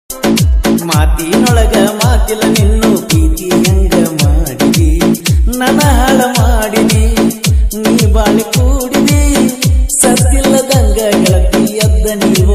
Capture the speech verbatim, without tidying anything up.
ಮಾತಿನೊಳಗ ಮಾತಿಲ್ಲ ನಿನ್ನು ಪ್ರೀತಿ ಹೆಂಗ ಮಾಡಿದಿ ನನ್ನ ಹಾಳ ಮಾಡಿದಿ ನೀ ಬಾಳಿ ಕೂಡಿದಿ ಸತ್ತಿಲ್ಲದಂಗ ಗೆಳತಿ ಎದ್ದ ನೀ